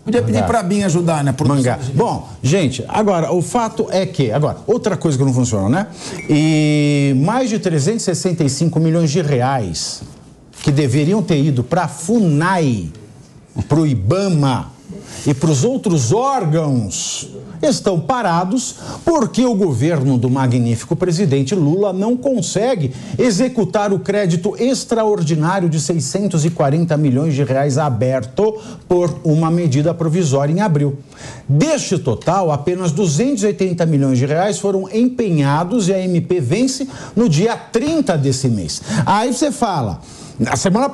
Podia pedir para mim ajudar, né? Mangá. Bom, gente, agora, o fato é que... Agora, outra coisa que não funciona, né? E mais de 365 milhões de reais que deveriam ter ido para a FUNAI, para o IBAMA e para os outros órgãos estão parados porque o governo do magnífico presidente Lula não consegue executar o crédito extraordinário de 640 milhões de reais aberto por uma medida provisória em abril. Deste total, apenas 280 milhões de reais foram empenhados e a MP vence no dia 30 desse mês. Aí você fala... Da semana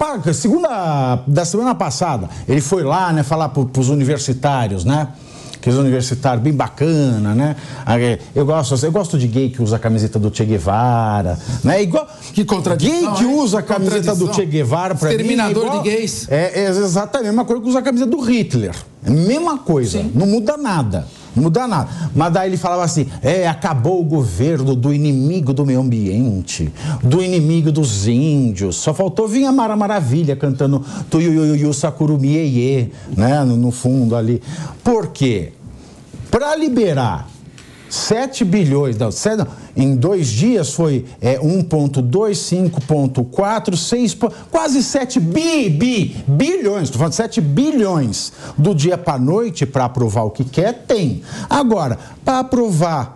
passada, ele foi lá, né, falar para os universitários, né? Aqueles universitários bem bacana, né? Eu gosto de gay que usa a camiseta do Che Guevara, né? Igual que contradição, gay que usa a camiseta do Che Guevara para mim. Exterminador de gays. É exatamente a mesma coisa que usar a camiseta do Hitler. É a mesma coisa. Sim. Não muda nada. Não muda nada. Mas daí ele falava assim, acabou o governo do inimigo do meio ambiente, do inimigo dos índios. Só faltou vir a Mara Maravilha cantando Tuyuyuyu Sakurumi Iê, né, no fundo ali. Por quê? Para liberar 7 bilhões, em 2 dias foi 1,2, 5,4, 6, quase 7 bilhões, estou falando 7 bilhões do dia para a noite para aprovar o que quer, tem. Agora, para aprovar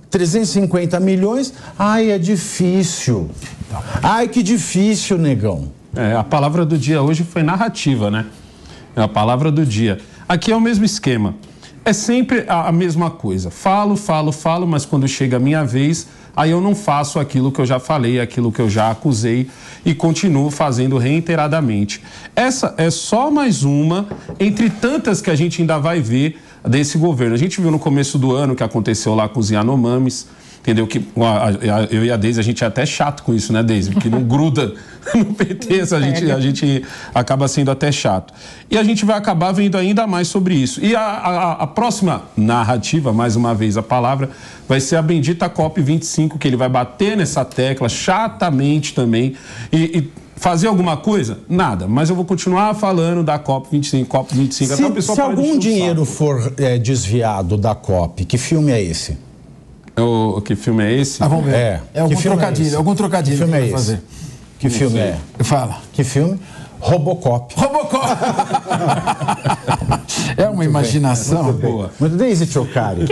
350 milhões, é difícil. Ai, que difícil, negão. A palavra do dia hoje foi narrativa, né? É a palavra do dia. Aqui é o mesmo esquema. É sempre a mesma coisa. Falo, mas quando chega a minha vez, aí eu não faço aquilo que eu já falei, aquilo que eu já acusei e continuo fazendo reiteradamente. Essa é só mais uma entre tantas que a gente ainda vai ver desse governo. A gente viu no começo do ano o que aconteceu lá com os Yanomamis, entendeu? Que eu e a Deise, a gente é até chato com isso, né, Deise? Porque não gruda no PT, a gente acaba sendo até chato. E a gente vai acabar vendo ainda mais sobre isso. E a próxima narrativa, mais uma vez a palavra, vai ser a bendita COP25, que ele vai bater nessa tecla chatamente também e fazer alguma coisa? Nada. Mas eu vou continuar falando da COP25. Se algum dinheiro for desviado da COP, que filme é esse? Que filme é esse? Vamos ver. Algum trocadilho. Algum trocadilho que filme é esse? Fazer. Que filme é? Fala. Que filme? Robocop. É uma imaginação. Boa. Muito Deise Chocari.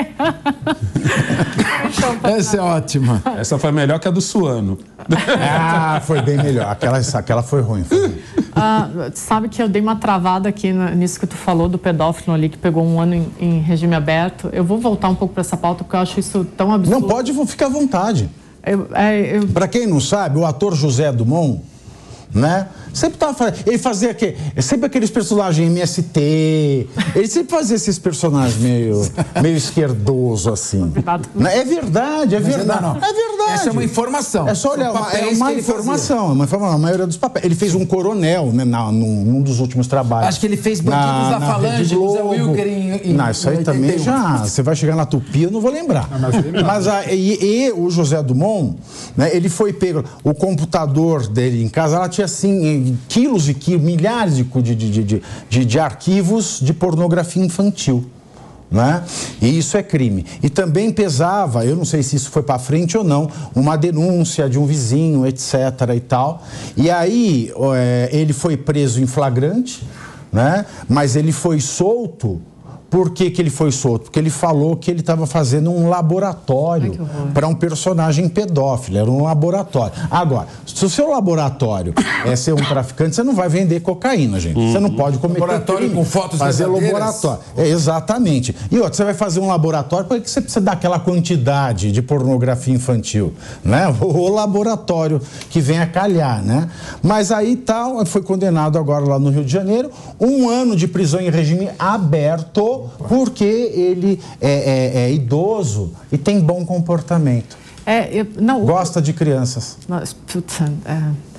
Essa é ótima. Essa foi melhor que a do Suano. Foi bem melhor. Aquela foi ruim. Sabe que eu dei uma travada aqui nisso que tu falou do pedófilo ali que pegou 1 ano em regime aberto. Eu vou voltar um pouco para essa pauta porque eu acho isso tão absurdo. Não pode, ficar à vontade. Para quem não sabe, o ator José Dumont, né? Sempre tava fazendo. Ele fazia sempre aqueles personagens MST. Ele sempre fazia esses personagens meio esquerdoso, assim. É verdade, é verdade. Não. É verdade. Essa é uma informação. É só olhar, é uma informação. A maioria dos papéis. Ele fez um coronel, né, num dos últimos trabalhos. Acho que ele fez Bandidos da Falange, José Wilker Não, isso aí 81. Também já. Você vai chegar na Tupi, eu não vou lembrar. Mas o José Dumont, né, ele foi pego. O computador dele em casa, ela tinha assim. Quilos e quilos, milhares de arquivos de pornografia infantil, né? E isso é crime. E também pesava, eu não sei se isso foi para frente ou não, uma denúncia de um vizinho, etc. e tal. E aí ele foi preso em flagrante, né? Mas ele foi solto. Por que ele foi solto? Porque ele falou que ele estava fazendo um laboratório para um personagem pedófilo. Era um laboratório. Agora, se o seu laboratório é ser um traficante, você não vai vender cocaína, gente. Você não pode cometer laboratório crime. Com fotos fazer verdadeiras. Laboratório. Exatamente. E outra, você vai fazer um laboratório, por que você precisa dar aquela quantidade de pornografia infantil? Né? O laboratório que vem a calhar, né? Mas aí tal, foi condenado agora lá no Rio de Janeiro, 1 ano de prisão em regime aberto, porque ele é idoso e tem bom comportamento. Gosta de crianças.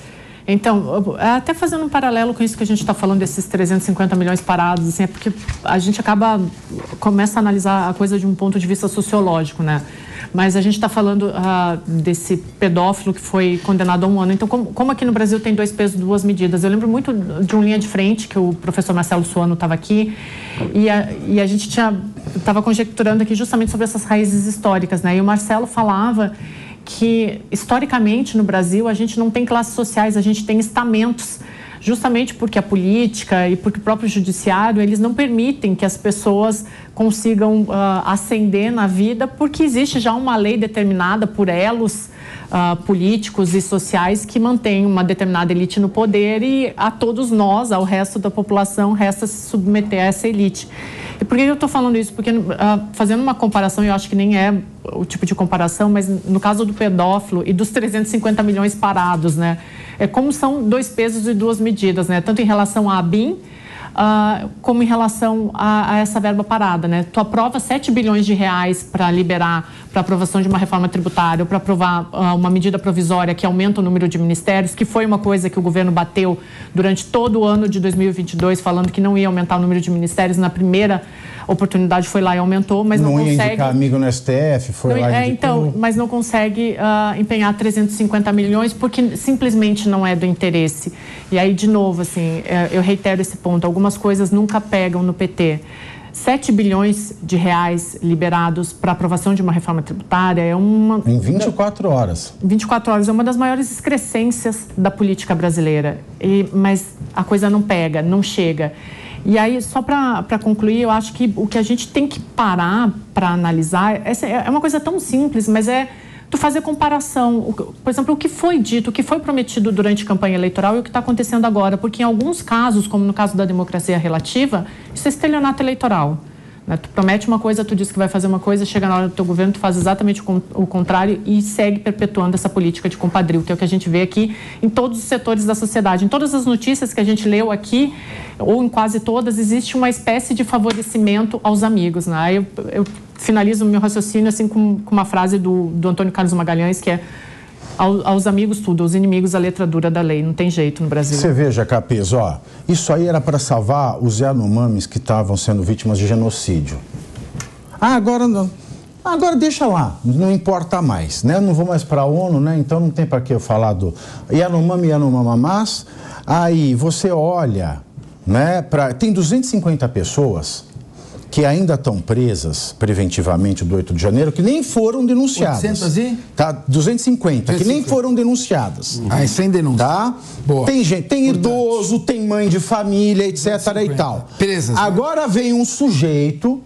Então, até fazendo um paralelo com isso que a gente está falando, desses 350 milhões parados, assim, é porque a gente começa a analisar a coisa de um ponto de vista sociológico, né? Mas a gente está falando desse pedófilo que foi condenado a 1 ano. Então, como aqui no Brasil tem 2 pesos, 2 medidas? Eu lembro muito de um Linha de Frente, que o professor Marcelo Suano estava aqui, e a gente estava conjecturando aqui justamente sobre essas raízes históricas, né? E o Marcelo falava que, historicamente, no Brasil, a gente não tem classes sociais, a gente tem estamentos, justamente porque a política e porque o próprio judiciário, eles não permitem que as pessoas consigam ascender na vida, porque existe já uma lei determinada por elos políticos e sociais que mantém uma determinada elite no poder, e a todos nós, ao resto da população, resta se submeter a essa elite. E por que eu estou falando isso? Porque, fazendo uma comparação, eu acho que nem é o tipo de comparação, mas no caso do pedófilo e dos 350 milhões parados, né? É como são 2 pesos e 2 medidas, né? Tanto em relação à ABIN, como em relação a essa verba parada, né? Tu aprova 7 bilhões de reais para liberar, para aprovação de uma reforma tributária, ou para aprovar uma medida provisória que aumenta o número de ministérios, que foi uma coisa que o governo bateu durante todo o ano de 2022, falando que não ia aumentar o número de ministérios. Na primeira oportunidade foi lá e aumentou, mas não consegue... Não ia indicar amigo no STF, foi lá e então, mas não consegue empenhar 350 milhões porque simplesmente não é do interesse. E aí, de novo, assim, eu reitero esse ponto, algumas coisas nunca pegam no PT. 7 bilhões de reais liberados para aprovação de uma reforma tributária é uma... Em 24 horas. 24 horas é uma das maiores excrescências da política brasileira. Mas a coisa não pega, não chega. E aí, só para concluir, eu acho que o que a gente tem que parar para analisar é uma coisa tão simples, mas é tu fazer comparação. Por exemplo, o que foi dito, o que foi prometido durante a campanha eleitoral e o que está acontecendo agora. Porque em alguns casos, como no caso da democracia relativa, isso é estelionato eleitoral. Né? Tu promete uma coisa, tu diz que vai fazer uma coisa, chega na hora do teu governo, tu faz exatamente o contrário e segue perpetuando essa política de compadrio, que é o que a gente vê aqui em todos os setores da sociedade. Em todas as notícias que a gente leu aqui, ou em quase todas, existe uma espécie de favorecimento aos amigos. Né? Eu finalizo o meu raciocínio assim, com uma frase do Antônio Carlos Magalhães, que é: aos amigos tudo, aos inimigos a letra dura da lei. Não tem jeito no Brasil. Você veja, Capês, ó, isso aí era para salvar os Yanomamis que estavam sendo vítimas de genocídio. Agora não. Agora deixa lá, não importa mais, né? Eu não vou mais para a ONU, né? Então não tem para que eu falar do Yanomami e Yanomamamás. Aí você olha, né? Tem 250 pessoas que ainda estão presas preventivamente do 8 de janeiro, que nem foram denunciadas. 800 e? Tá, 250, que nem foram denunciadas. Aí sem denúncia. Tá? Boa. Tem gente, tem idoso, tem mãe de família, etc. 250. E tal. Presas. Agora vem um sujeito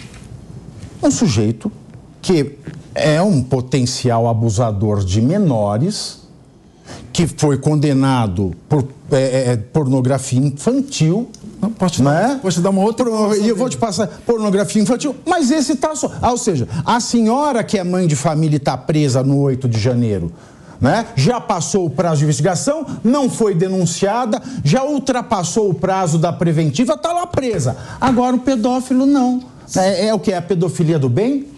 que é um potencial abusador de menores, que foi condenado por pornografia infantil. Não, posso te dar uma outra... E eu vou te passar pornografia infantil, mas esse tá só... ou seja, a senhora que é mãe de família e está presa no 8 de janeiro, né? Já passou o prazo de investigação, não foi denunciada, já ultrapassou o prazo da preventiva, está lá presa. Agora o pedófilo não. É o que? É a pedofilia do bem?